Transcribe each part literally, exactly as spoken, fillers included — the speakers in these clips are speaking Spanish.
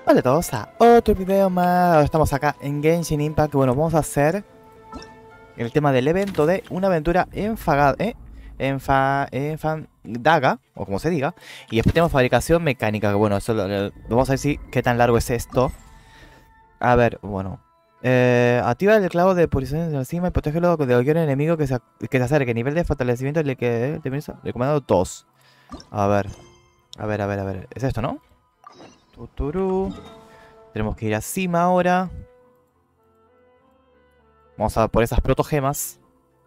Hola a todos a otro video más. Ahora estamos acá en Genshin Impact. Bueno, vamos a hacer el tema del evento de una aventura enfagada, ¿eh? Enfa, enfandaga, o como se diga. Y después tenemos fabricación mecánica. Que bueno, eso lo- lo- vamos a ver si qué tan largo es esto. A ver, bueno. Eh, activa el clavo de purificación de encima y protégelo de cualquier enemigo que se, ac- que se acerque. Nivel de fortalecimiento le que recomendado dos. A ver, a ver, a ver, a ver. Es esto, ¿no? Tuturú. Tenemos que ir a cima ahora. Vamos a por esas protogemas.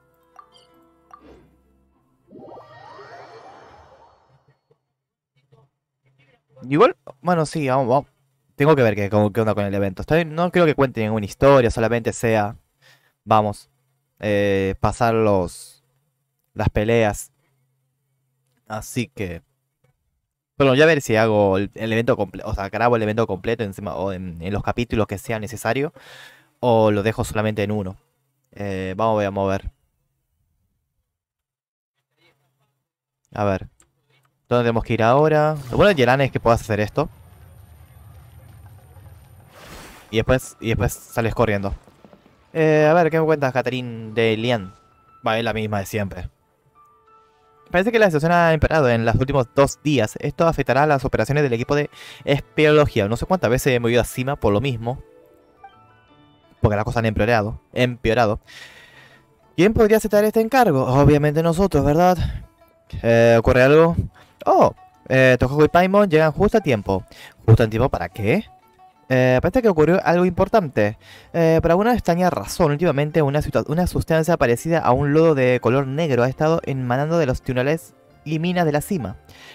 Igual, bueno, sí, vamos, vamos. Tengo que ver qué, cómo- qué onda con el evento. Está bien, no creo que cuente ninguna historia, solamente sea, vamos, eh, pasar los, las peleas. Así que, bueno, ya ver si hago el, el evento completo, o sea, grabo el evento completo encima, o en, en los capítulos que sea necesario, o lo dejo solamente en uno. Eh, vamos a mover. A ver, ¿dónde tenemos que ir ahora? Lo bueno de Yelan es que puedas hacer esto. Y después, y después sales corriendo. Eh, a ver, ¿qué me cuentas, Catherine de Lian? Va, es la misma de siempre. Parece que la situación ha empeorado en los últimos dos días. Esto afectará a las operaciones del equipo de espeleología. No sé cuántas veces he movido a Cima por lo mismo. Porque las cosas han empeorado. Empeorado. ¿Quién podría aceptar este encargo? Obviamente nosotros, ¿verdad? Eh, ¿Ocurre algo? Oh, eh, Tohoku y Paimon llegan justo a tiempo. ¿Justo a tiempo para qué? Eh, parece que ocurrió algo importante. Eh, por alguna extraña razón, últimamente una, una sustancia parecida a un lodo de color negro ha estado emanando de los túneles y minas de la cima.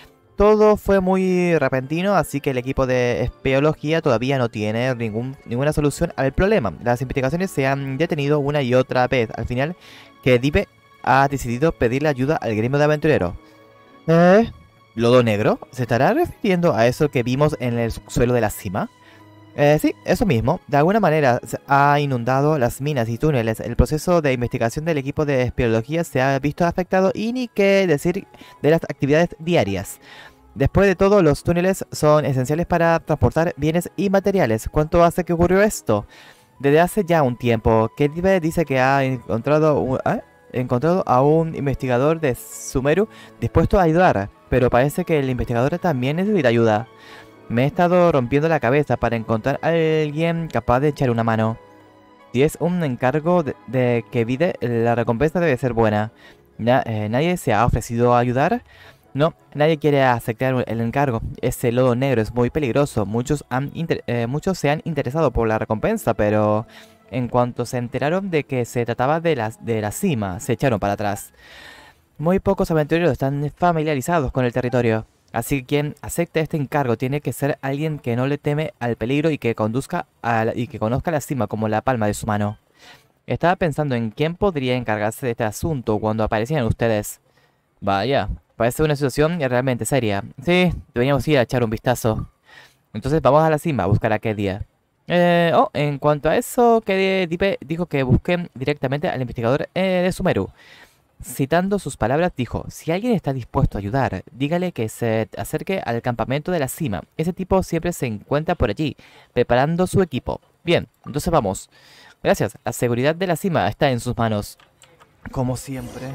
Todo fue muy repentino, así que el equipo de espeología todavía no tiene ningún, ninguna solución al problema. Las investigaciones se han detenido una y otra vez. Al final, que Dipe ha decidido pedirle ayuda al gremio de aventureros. ¿Eh? ¿Lodo negro? ¿Se estará refiriendo a eso que vimos en el subsuelo de la cima? Eh, sí, eso mismo. De alguna manera se ha inundado las minas y túneles. El proceso de investigación del equipo de espeleología se ha visto afectado y ni qué decir de las actividades diarias. Después de todo, los túneles son esenciales para transportar bienes y materiales. ¿Cuánto hace que ocurrió esto? Desde hace ya un tiempo. Kedibé dice que ha encontrado, un- ¿eh? encontrado a un investigador de Sumeru dispuesto a ayudar, pero parece que el investigador también necesita ayuda. Me he estado rompiendo la cabeza para encontrar a alguien capaz de echar una mano. Si es un encargo de, de que vide, la recompensa debe ser buena. Na- eh, ¿Nadie se ha ofrecido a ayudar? No, nadie quiere aceptar el encargo. Ese lodo negro es muy peligroso. Muchos, han inter- eh, muchos se han interesado por la recompensa, pero en cuanto se enteraron de que se trataba de la, de la cima, se echaron para atrás. Muy pocos aventureros están familiarizados con el territorio, así que quien acepte este encargo tiene que ser alguien que no le teme al peligro y que conduzca a la- y que conozca la cima como la palma de su mano. Estaba pensando en quién podría encargarse de este asunto cuando aparecían ustedes. Vaya, parece una situación realmente seria. Sí, deberíamos ir a echar un vistazo. Entonces vamos a la cima a buscar a Kedia. Eh, oh, en cuanto a eso, Kedia Dipe dijo que busquen directamente al investigador eh, de Sumeru. Citando sus palabras, dijo, si alguien está dispuesto a ayudar, dígale que se acerque al campamento de la cima. Ese tipo siempre se encuentra por allí, preparando su equipo. Bien, entonces vamos. Gracias, la seguridad de la cima está en sus manos. Como siempre.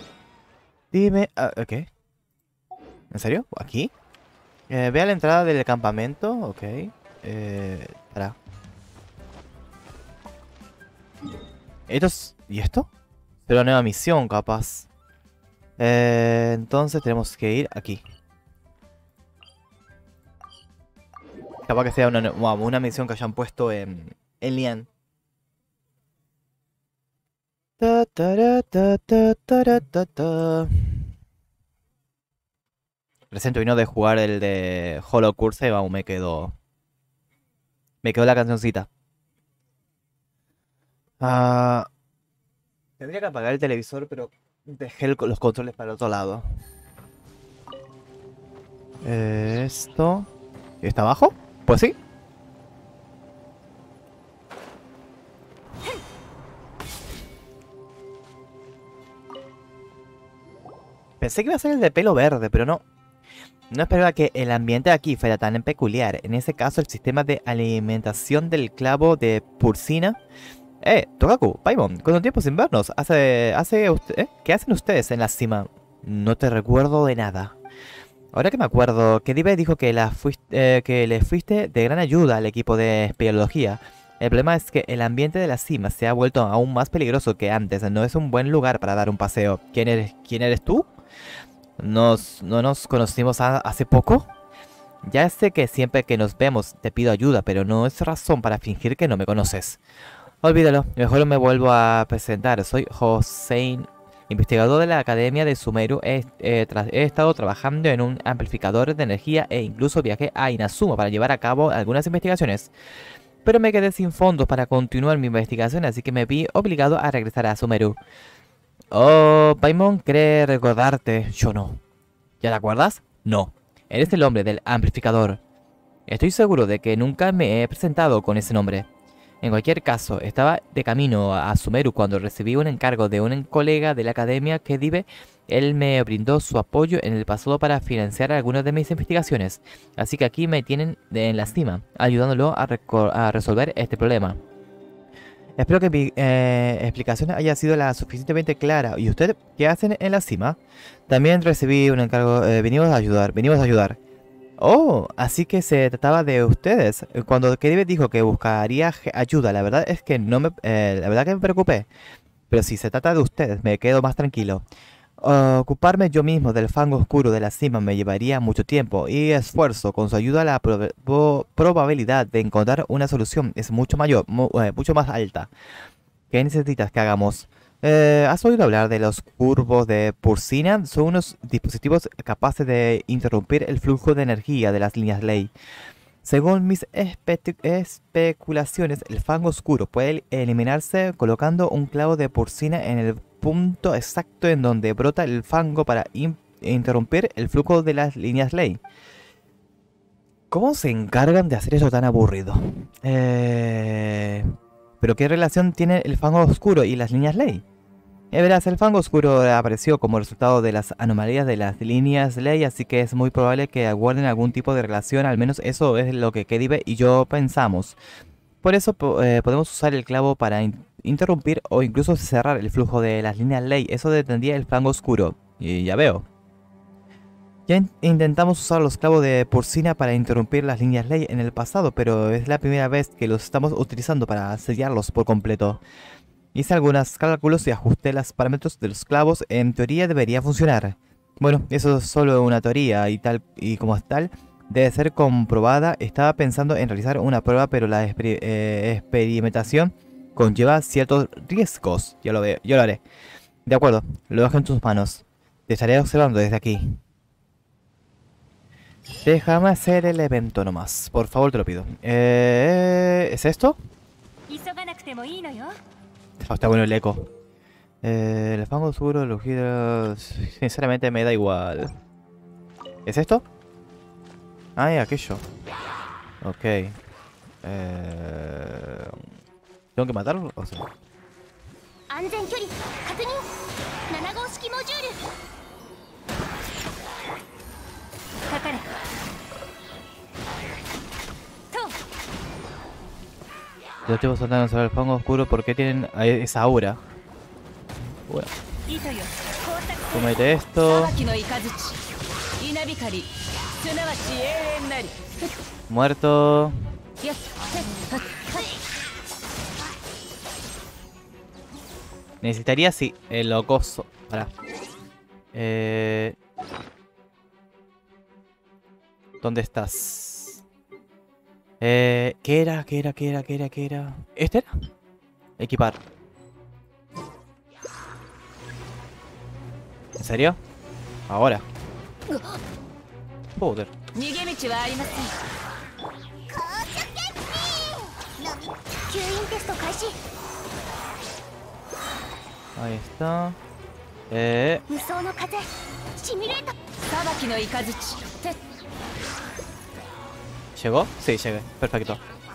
Dime... ah, ¿qué? ¿En serio? ¿Aquí? Eh, ve a la entrada del campamento, ok. Eh... Para. ¿Esto es... ¿Y esto? Pero nueva misión, capaz. Eh, entonces tenemos que ir aquí. Capaz que sea una, una, una misión que hayan puesto en, en Lian. Ta, tara, ta, ta, tara, ta, ta. Recién vino de jugar el de Hollow Curse y vamos, me quedó. Me quedó la cancioncita. Ah, tendría que apagar el televisor, pero dejé el- los controles para el otro lado. Eh, esto. ¿Está abajo? Pues sí. Pensé que iba a ser el de pelo verde, pero no. No esperaba que el ambiente aquí fuera tan peculiar. En ese caso, el sistema de alimentación del clavo de porcina. Eh, Togaku, Paimon, ¿cuánto tiempo sin vernos? Hace... hace usted, ¿eh? ¿Qué hacen ustedes en la cima? No te recuerdo de nada. Ahora que me acuerdo, Kedive dijo que, la fuiste, eh, que le fuiste de gran ayuda al equipo de espeleología. El problema es que el ambiente de la cima se ha vuelto aún más peligroso que antes. No es un buen lugar para dar un paseo. ¿Quién eres, ¿quién eres tú? ¿Nos, ¿No nos conocimos a, hace poco? Ya sé que siempre que nos vemos te pido ayuda, pero no es razón para fingir que no me conoces. Olvídalo, mejor me vuelvo a presentar. Soy Hossein, investigador de la Academia de Sumeru. He, he, he estado trabajando en un amplificador de energía e incluso viajé a Inazuma para llevar a cabo algunas investigaciones. Pero me quedé sin fondos para continuar mi investigación, así que me vi obligado a regresar a Sumeru. Oh, Paimon cree recordarte. Yo no. ¿Ya te acuerdas? No. Eres el hombre del amplificador. Estoy seguro de que nunca me he presentado con ese nombre. En cualquier caso, estaba de camino a Sumeru cuando recibí un encargo de un colega de la academia que vive. Él me brindó su apoyo en el pasado para financiar algunas de mis investigaciones. Así que aquí me tienen en la cima, ayudándolo a, a resolver este problema. Espero que mi eh, explicación haya sido la suficientemente clara. ¿Y usted qué hacen en la cima? También recibí un encargo. Eh, venimos a ayudar, venimos a ayudar. Oh, así que se trataba de ustedes. Cuando Kedive dijo que buscaría ayuda, la verdad es que no me, eh, la verdad que me preocupé. Pero si se trata de ustedes, me quedo más tranquilo. Uh, ocuparme yo mismo del fango oscuro de la cima me llevaría mucho tiempo y esfuerzo. Con su ayuda, la prob probabilidad de encontrar una solución es mucho mayor, mu eh, mucho más alta. ¿Qué necesitas que hagamos? Eh, ¿Has oído hablar de los curvos de porcina? Son unos dispositivos capaces de interrumpir el flujo de energía de las líneas ley. Según mis espe especulaciones, el fango oscuro puede eliminarse colocando un clavo de porcina en el punto exacto en donde brota el fango para interrumpir el flujo de las líneas ley. ¿Cómo se encargan de hacer eso tan aburrido? Eh... ¿Pero qué relación tiene el fango oscuro y las líneas ley? Eh, verás, el fango oscuro apareció como resultado de las anomalías de las líneas ley, así que es muy probable que guarden algún tipo de relación, al menos eso es lo que Kedive y yo pensamos. Por eso eh, podemos usar el clavo para in interrumpir o incluso cerrar el flujo de las líneas ley. Eso detendría el fango oscuro. Y ya veo. Ya in intentamos usar los clavos de porcina para interrumpir las líneas ley en el pasado, pero es la primera vez que los estamos utilizando para sellarlos por completo. Hice algunos cálculos y ajusté los parámetros de los clavos. En teoría debería funcionar. Bueno, eso es solo una teoría y tal y como tal debe ser comprobada. Estaba pensando en realizar una prueba, pero la exper eh, experimentación conlleva ciertos riesgos. Yo lo veo, yo lo haré. De acuerdo, lo dejo en tus manos. Te estaré observando desde aquí. Déjame hacer el evento nomás. Por favor, te lo pido. Eh, ¿Es esto? Oh, está bueno el eco. Eh, el fango oscuro, los hidros... Sinceramente me da igual. ¿Es esto? Ah, y aquello. Ok. Eh... ¿Tengo que matarlo? O sea... Los tipos saltan sobre el fango oscuro porque tienen esa aura. Bueno. Comete esto. Muerto. Necesitaría, sí, el locoso. Para. Eh... ¿Dónde estás? Eh, ¿Qué era? ¿Qué era? ¿Qué era? ¿Qué era? ¿Qué era? ¿Este era? Equipar. ¿En serio? Ahora. Joder. Ahí está. Eh... ¿Llegó? Sí, llegué. Perfecto.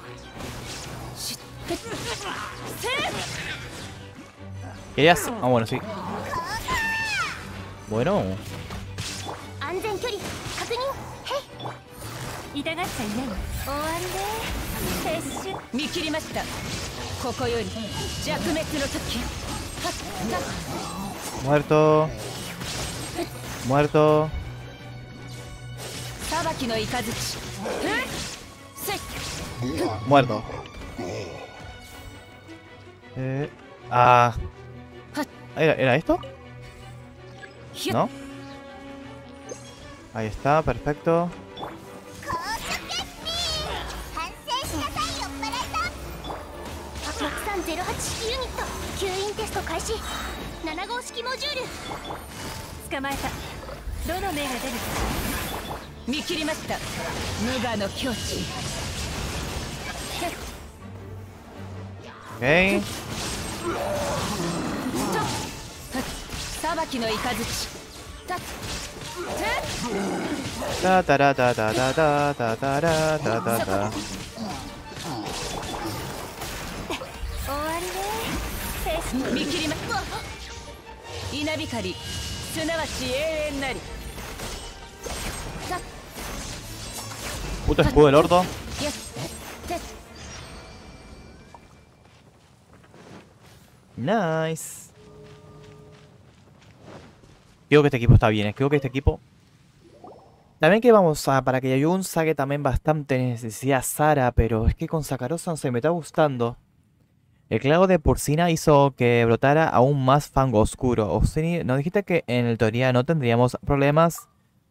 ¿Querías? Ah, bueno, sí. Bueno. Muerto. Muerto. Muerto. Eh, ah. ¿Era, ¿Era esto? ¿No? Ahí está, perfecto. Ok. Ta ta ta ta ta ta ta ta ta ta ta ta ta. Puto escudo del orto. Nice. Creo que este equipo está bien. Creo que este equipo... También que vamos a... Para que Yayun saque también bastante necesidad a Sara. Pero es que con Sakarosan se me está gustando. El clavo de porcina hizo que brotara aún más fango oscuro. Orsini, ¿nos dijiste que en teoría no tendríamos problemas?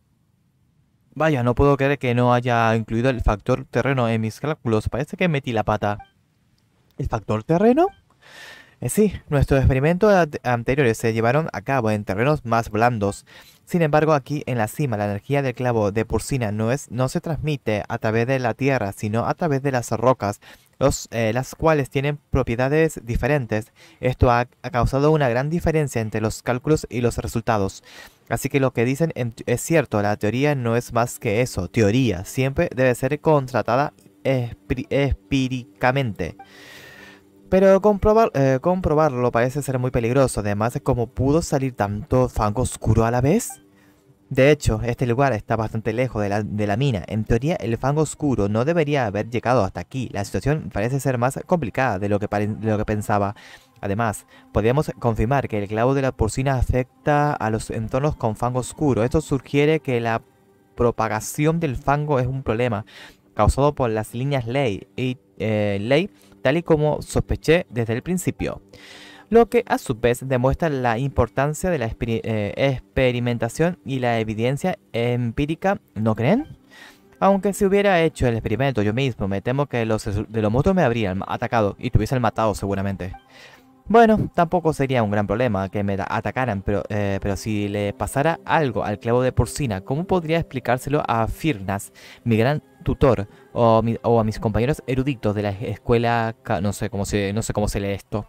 Vaya, no puedo creer que no haya incluido el factor terreno en mis cálculos. Parece que metí la pata. ¿El factor terreno? Eh, sí, nuestros experimentos anteriores se llevaron a cabo en terrenos más blandos. Sin embargo, aquí en la cima, la energía del clavo de porcina no, es, no se transmite a través de la tierra, sino a través de las rocas, los, eh, las cuales tienen propiedades diferentes. Esto ha, ha causado una gran diferencia entre los cálculos y los resultados. Así que lo que dicen en, es cierto, la teoría no es más que eso, teoría. Siempre debe ser contratada empíricamente. Pero comprobar, eh, comprobarlo parece ser muy peligroso, además de cómo pudo salir tanto fango oscuro a la vez. De hecho, este lugar está bastante lejos de la, de la mina. En teoría, el fango oscuro no debería haber llegado hasta aquí. La situación parece ser más complicada de lo que, de lo que pensaba. Además, podríamos confirmar que el clavo de la porcina afecta a los entornos con fango oscuro. Esto sugiere que la propagación del fango es un problema causado por las líneas ley y eh, ley, tal y como sospeché desde el principio. Lo que a su vez demuestra la importancia de la exper eh, experimentación y la evidencia empírica, ¿no creen? Aunque si hubiera hecho el experimento yo mismo, me temo que los de los monstruos me habrían atacado y te hubiesen matado seguramente. Bueno, tampoco sería un gran problema que me atacaran, pero, eh, pero si le pasara algo al clavo de porcina, ¿cómo podría explicárselo a Firnas, mi gran tutor, o, mi, o a mis compañeros eruditos de la escuela? No sé cómo se, no sé cómo se lee esto.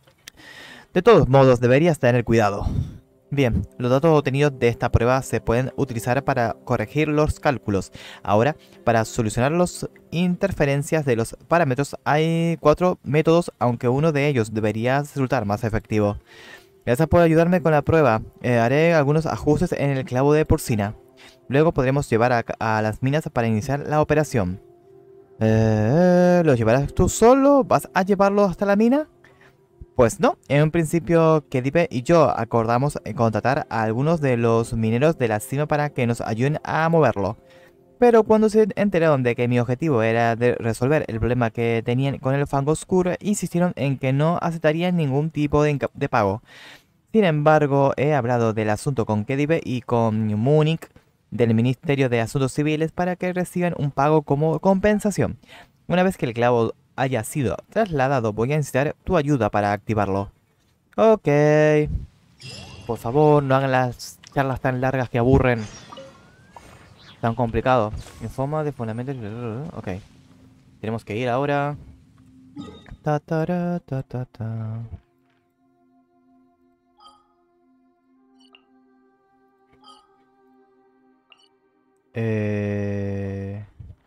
De todos modos, deberías tener cuidado. Bien, los datos obtenidos de esta prueba se pueden utilizar para corregir los cálculos. Ahora, para solucionar las interferencias de los parámetros hay cuatro métodos, aunque uno de ellos debería resultar más efectivo. Gracias por ayudarme con la prueba. Eh, haré algunos ajustes en el clavo de porcina. Luego podremos llevar a, a las minas para iniciar la operación. Eh, ¿Lo llevarás tú solo? ¿Vas a llevarlo hasta la mina? Pues no, en un principio Kedipe y yo acordamos contratar a algunos de los mineros de la cima para que nos ayuden a moverlo. Pero cuando se enteraron de que mi objetivo era de resolver el problema que tenían con el fango oscuro, insistieron en que no aceptarían ningún tipo de, de pago. Sin embargo, he hablado del asunto con Kedipe y con Múnich del Ministerio de Asuntos Civiles para que reciban un pago como compensación. Una vez que el clavo haya sido trasladado, voy a necesitar tu ayuda para activarlo. Ok. Por favor, no hagan las charlas tan largas que aburren. Tan complicado. En forma de fundamento... Ok. Tenemos que ir ahora. Ta, ta, ra, ta, ta, ta. Eh...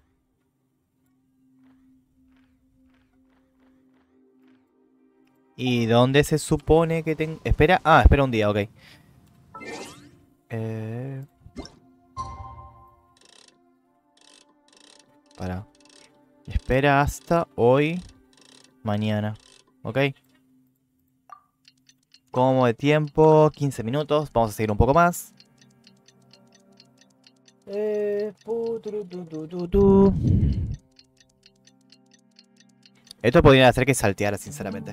¿Y dónde se supone que tengo...? Espera... Ah, espera un día, ok. Eh... Espera hasta hoy, mañana. ¿Ok? Como de tiempo, quince minutos. Vamos a seguir un poco más. Eh, pu, tu, tu, tu, tu, tu. Esto podría hacer que salteara, sinceramente.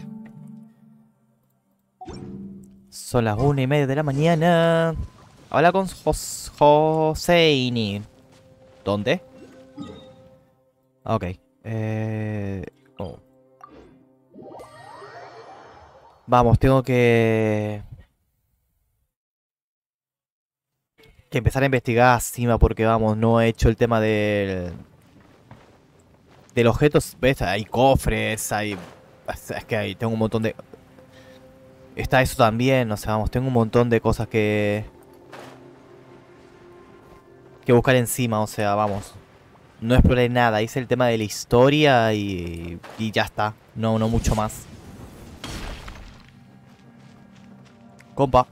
Son las una y media de la mañana. Habla con Jos Joseini. ¿Dónde? Ok. Eh... oh. Vamos, tengo que... Que empezar a investigar encima porque, vamos, no he hecho el tema del... Del objetos, ¿ves? Hay cofres, hay... Es que hay, tengo un montón de... Está eso también, o sea, vamos, tengo un montón de cosas que... Que buscar encima, o sea, vamos. No exploré nada, hice el tema de la historia y... Y ya está, no, no mucho más. Compa,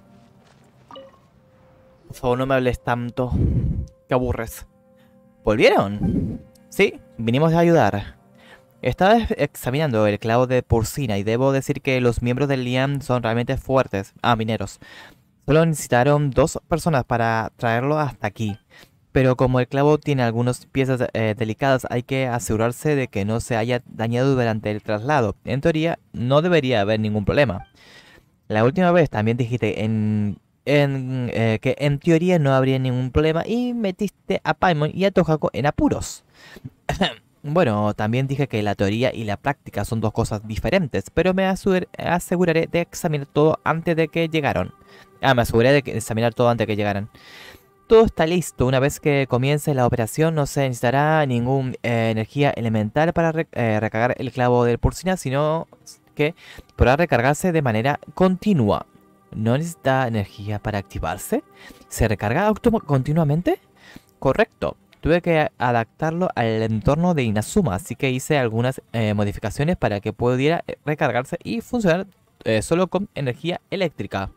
por favor no me hables tanto. Que aburres. ¿Volvieron? Sí, vinimos a ayudar. Estaba examinando el clavo de porcina y debo decir que los miembros del Liam son realmente fuertes. Ah, mineros. Solo necesitaron dos personas para traerlo hasta aquí. Pero como el clavo tiene algunas piezas eh, delicadas, hay que asegurarse de que no se haya dañado durante el traslado. En teoría, no debería haber ningún problema. La última vez también dijiste en, en, eh, que en teoría no habría ningún problema y metiste a Paimon y a Tohaku en apuros. Bueno, también dije que la teoría y la práctica son dos cosas diferentes, pero me aseguraré de examinar todo antes de que llegaron. Ah, me aseguré de examinar todo antes de que llegaran. Todo está listo. Una vez que comience la operación no se necesitará ninguna eh, energía elemental para re eh, recargar el clavo del porcina, sino que podrá recargarse de manera continua. ¿No necesita energía para activarse? ¿Se recarga continuamente? Correcto. Tuve que adaptarlo al entorno de Inazuma, así que hice algunas eh, modificaciones para que pudiera recargarse y funcionar eh, solo con energía eléctrica.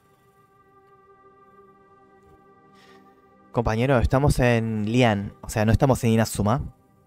Compañero, estamos en Lian, o sea, no estamos en Inazuma.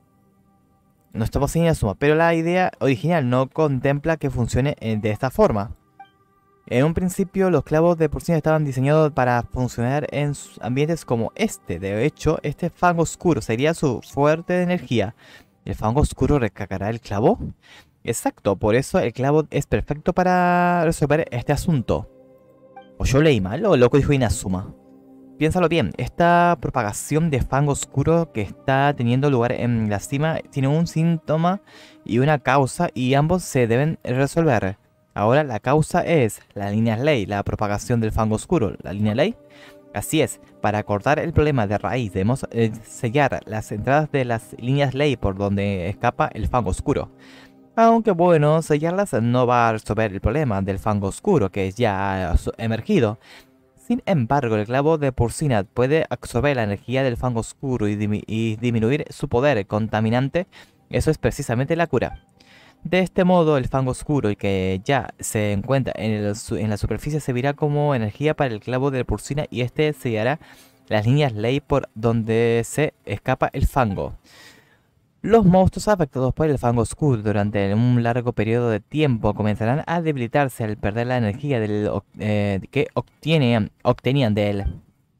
No estamos en Inazuma, pero la idea original no contempla que funcione de esta forma. En un principio, los clavos de porcina estaban diseñados para funcionar en ambientes como este. De hecho, este fango oscuro sería su fuerte de energía. ¿El fango oscuro recargará el clavo? Exacto, por eso el clavo es perfecto para resolver este asunto. ¿O yo leí mal o loco dijo Inazuma? Piénsalo bien, esta propagación de fango oscuro que está teniendo lugar en la cima tiene un síntoma y una causa y ambos se deben resolver. Ahora la causa es la línea ley, la propagación del fango oscuro. ¿La línea ley? Así es, para cortar el problema de raíz debemos eh, sellar las entradas de las líneas ley por donde escapa el fango oscuro. Aunque bueno, sellarlas no va a resolver el problema del fango oscuro que ya ha emergido. Sin embargo, el clavo de porcina puede absorber la energía del fango oscuro y, dim y disminuir su poder contaminante. Eso es precisamente la cura. De este modo, el fango oscuro y que ya se encuentra en, el, en la superficie servirá como energía para el clavo de porcina y este sellará las líneas ley por donde se escapa el fango. Los monstruos afectados por el fango oscuro durante un largo periodo de tiempo comenzarán a debilitarse al perder la energía del, eh, que obtienen, obtenían de él.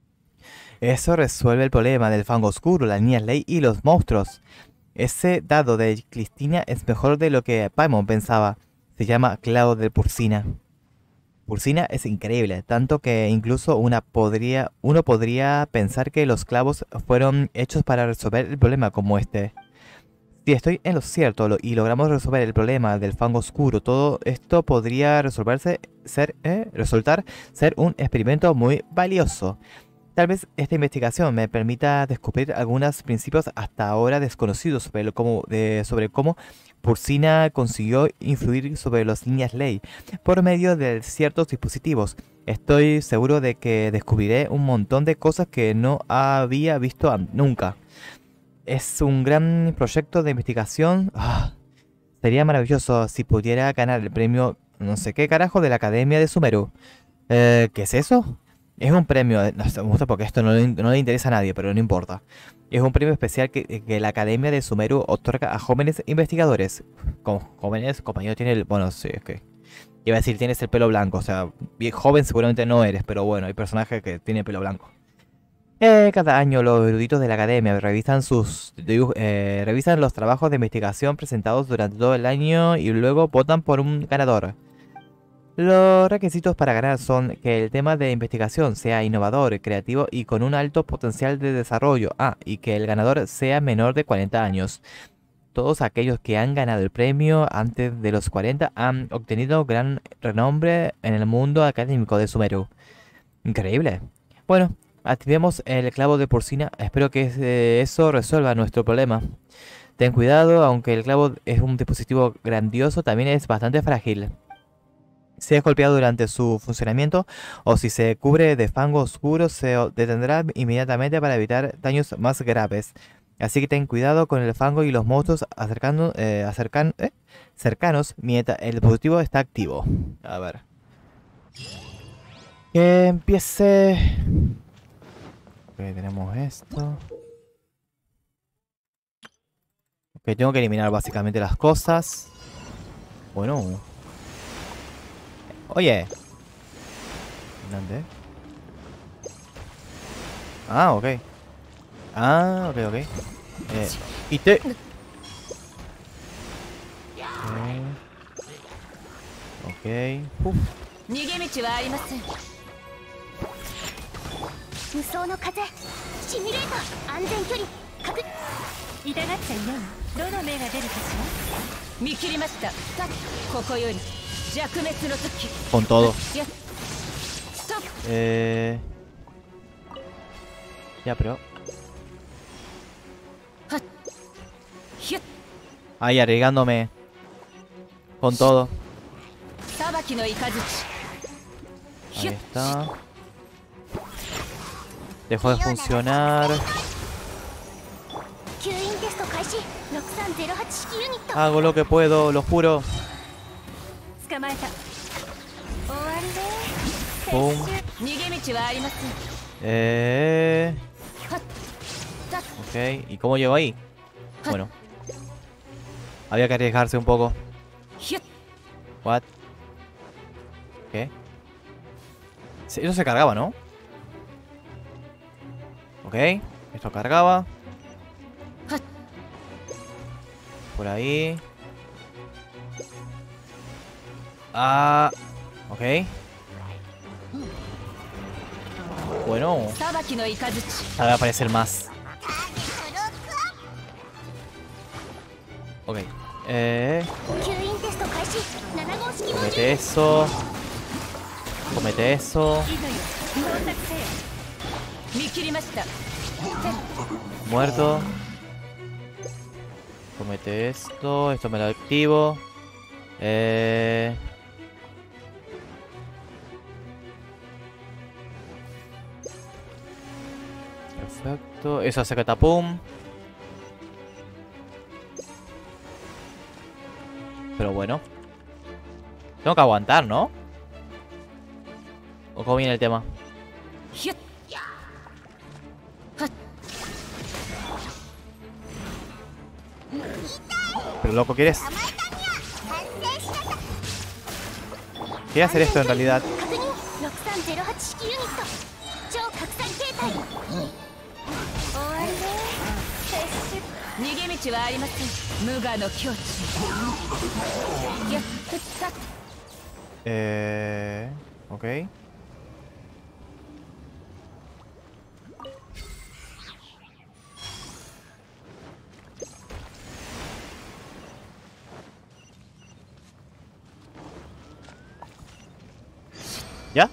Eso resuelve el problema del fango oscuro, las líneas ley y los monstruos. Ese dado de Cristina es mejor de lo que Paimon pensaba. Se llama clavo de porcina. Porcina es increíble, tanto que incluso una podría, uno podría pensar que los clavos fueron hechos para resolver el problema como este. Si estoy en lo cierto lo, y logramos resolver el problema del fango oscuro, todo esto podría resolverse, ser, eh, resultar ser un experimento muy valioso. Tal vez esta investigación me permita descubrir algunos principios hasta ahora desconocidos sobre, lo, cómo, de, sobre cómo porcina consiguió influir sobre las líneas ley por medio de ciertos dispositivos. Estoy seguro de que descubriré un montón de cosas que no había visto nunca. Es un gran proyecto de investigación. Ah, sería maravilloso si pudiera ganar el premio no sé qué carajo de la Academia de Sumeru. Eh, ¿Qué es eso? Es un premio, eh, no sé, me gusta porque esto no le, no le interesa a nadie, pero no importa. Es un premio especial que, que la Academia de Sumeru otorga a jóvenes investigadores. Como jóvenes, compañero tiene el... Bueno, sí, es que... Iba a decir, tienes el pelo blanco, o sea, bien joven seguramente no eres, pero bueno, hay personajes que tienen pelo blanco. Eh, cada año los eruditos de la academia revisan sus dibuj- eh, revisan los trabajos de investigación presentados durante todo el año y luego votan por un ganador. Los requisitos para ganar son que el tema de investigación sea innovador, creativo y con un alto potencial de desarrollo. Ah, y que el ganador sea menor de cuarenta años. Todos aquellos que han ganado el premio antes de los cuarenta han obtenido gran renombre en el mundo académico de Sumeru. Increíble. Bueno, activemos el clavo de porcina. Espero que ese- eso resuelva nuestro problema. Ten cuidado, aunque el clavo es un dispositivo grandioso, también es bastante frágil. Si es golpeado durante su funcionamiento o si se cubre de fango oscuro, se o- detendrá inmediatamente para evitar daños más graves. Así que ten cuidado con el fango y los monstruos acercando, eh, acercan- eh, cercanos mientras el dispositivo está activo. A ver. Que empiece. Ok, tenemos esto. Ok, tengo que eliminar básicamente las cosas. Bueno. Oye. ¿Dónde? Ah, ok. Ah, ok, ok. Eh, y te... Ok. Ok. Uf. 逃げ道はありません。 無双の風シミュレーター安全距離確痛がっちゃいないどの目が出るかしら。見切りました。ここより弱滅の時。 Con todo. やストップ。 Eh... Ya, pero... ヒュッ。 Ahí, arriesgándome. Con todo. 裁きの雷。 Ahí está. Dejó de funcionar. 吸引テスト開始ろくさんゼロはち式ユニット Hago lo que puedo, lo juro. 捕まえた。 終わりで Pum. 逃げ道はありません。 Eh... はっ。だっ。 Ok. ¿Y cómo llego ahí? Bueno. Había que arriesgarse un poco. ヒュッ。 What? ¿Qué? Sí, eso se cargaba, ¿no? Ok. Esto cargaba. Por ahí. Ah. Ok. Bueno. 裁きの雷。 Ahora va a aparecer más. Ok. Eh. 吸引テスト開始なな号式の Comete eso. Comete eso. いざよ到達せよ。見切りました。 Muerto. Comete esto. Esto me lo activo. Eh... Perfecto. Eso hace catapum. Pero bueno. Tengo que aguantar, ¿no? ¿O cómo viene el tema? ヒュッ。 Pero loco, ¿quieres? Quería hacer esto en realidad. 確認ろくさんゼロはち式ユニット超拡散形態終わりで撤収逃げ道はありません。無我の境地。やっとった。 Eh... Ok. ¿Ya?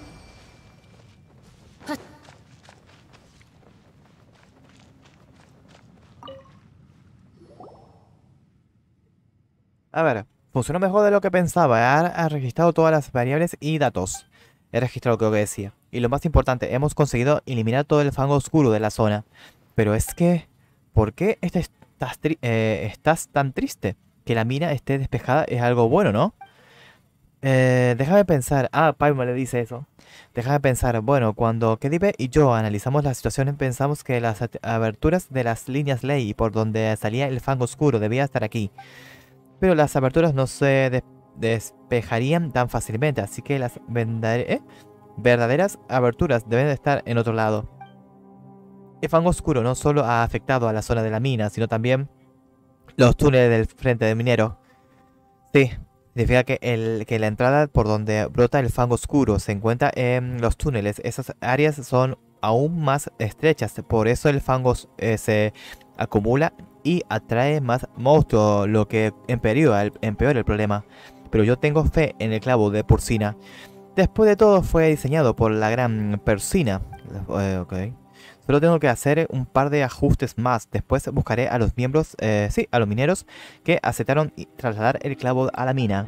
A ver, funcionó mejor de lo que pensaba. Ha, ha registrado todas las variables y datos. He registrado lo que decía. Y lo más importante, hemos conseguido eliminar todo el fango oscuro de la zona. Pero es que... ¿Por qué este estás, tri- eh, estás tan triste? Que la mina esté despejada es algo bueno, ¿no? Eh, déjame pensar. Ah, Paimon le dice eso. Déjame pensar. Bueno, cuando Kedive y yo analizamos la situación, pensamos que las at- aberturas de las líneas ley por donde salía el fango oscuro debía estar aquí. Pero las aberturas no se des- despejarían tan fácilmente, así que las vendare- ¿eh? verdaderas aberturas deben de estar en otro lado. El fango oscuro no solo ha afectado a la zona de la mina, sino también los túneles del frente del minero. Sí, significa que, el, que la entrada por donde brota el fango oscuro se encuentra en los túneles. Esas áreas son aún más estrechas, por eso el fango eh, se acumula y atrae más monstruos, lo que empeora el, empeora el problema. Pero yo tengo fe en el clavo de porcina. Después de todo fue diseñado por la gran Persina. Eh, ok. Solo tengo que hacer un par de ajustes más. Después buscaré a los miembros, eh, sí, a los mineros que aceptaron y trasladar el clavo a la mina.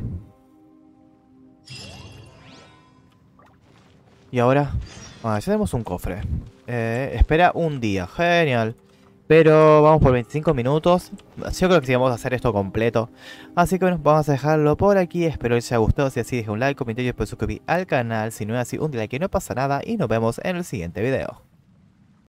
Y ahora, ah, ya tenemos un cofre. Eh, espera un día, genial. Pero vamos por veinticinco minutos. Yo creo que sí vamos a hacer esto completo. Así que bueno, vamos a dejarlo por aquí. Espero que les haya gustado. Si así, deje un like, comentario y después suscribir al canal. Si no es así, un like y no pasa nada. Y nos vemos en el siguiente video.